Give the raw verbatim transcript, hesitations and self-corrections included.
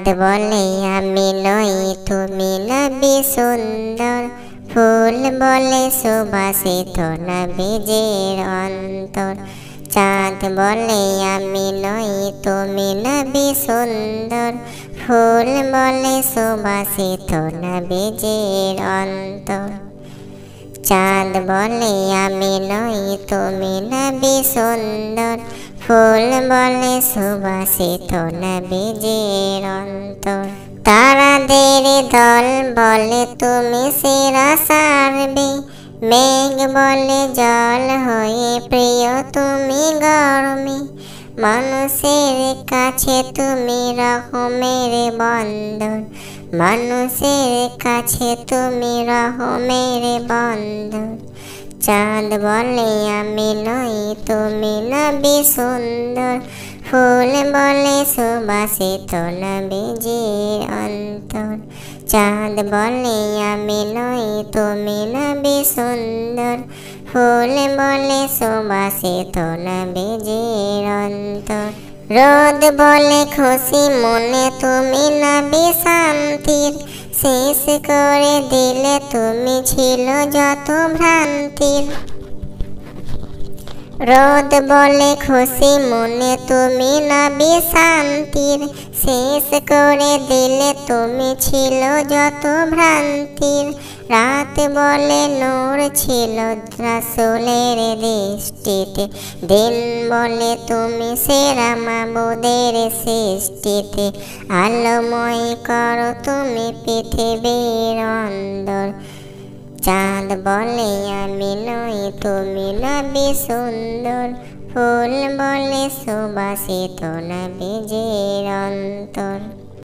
বলে আমি নই তুমি নবী সুন্দর, ফুল বলে সুবাসিত নবীজির অন্তর। চাঁদ বলে আমি নই তুমি নবী সুন্দর, ফুল বলে সুবাসিত নবীজির অন্তর। চাঁদ বলে আমি নই তুমি নবী সুন্দর, ফুল বলে সুবাসিত নবীজির অন্তর। তারাদের দল বলে তুমি সেরা সারবে, মেঘ বলে জল হয়ে প্রিয় তুমি গরমে। মানুষের কাছে তুমি রহমের বন্দর, মানুষের কাছে তুমি রহমের বন্দর। চাঁদ বলে আমি নই তুমি নবী সুন্দর, ফুল বলে সুবাসিত নবীজির অন্তর। চাঁদ বলে আমি নই তুমি নবী সুন্দর, ফুল বলে সুবাসিত নবীজির অন্তর। রোদ বলে খুশি মনে তুমি নবী শান্তির, শেষ করে দিলে তুমি ছিল যত ভ্রান্তির। রোদ বলে খুশি মনে তুমি নবী শান্তির, শেষ করে দিলে তুমি ছিল যত ভ্রান্তির। রাত বলে নূর ছিল রাসূলের দৃষ্টিতে, দিন বলে তুমি সেরা মাবুদের সৃষ্টিতে। আলোময় করো তুমি পৃথিবীর অন্দর। চাঁদ বলে আমি নই তুমি নবী সুন্দর, ফুল বলে সুবাসিত নবীজির অন্তর।